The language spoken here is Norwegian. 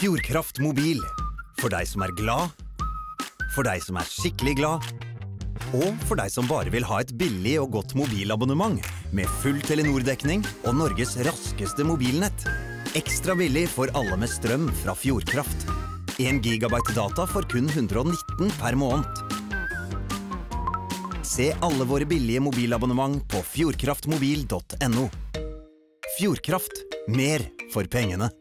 Fjordkraft Mobil. For deg som er glad, for deg som er skikkelig glad, og for deg som bare vil ha et billig og godt mobilabonnement med full Telenor-dekning og Norges raskeste mobilnett. Ekstra billig for alle med strøm fra Fjordkraft. 1 gigabyte data for kun 119 per måned. Se alle våre billige mobilabonnement på fjordkraftmobil.no. Fjordkraft. Mer for pengene.